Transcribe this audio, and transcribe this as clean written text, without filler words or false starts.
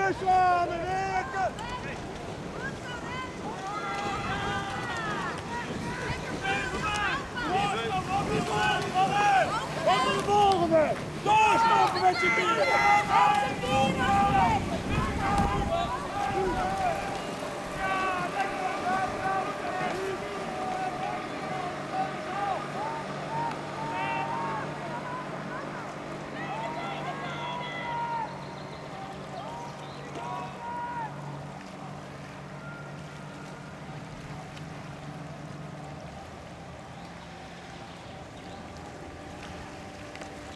Rustig aan, werken! Wat de volgende! Doorstoppen met je bier!